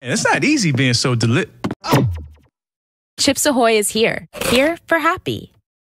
And it's not easy being so Chips Ahoy is here for happy.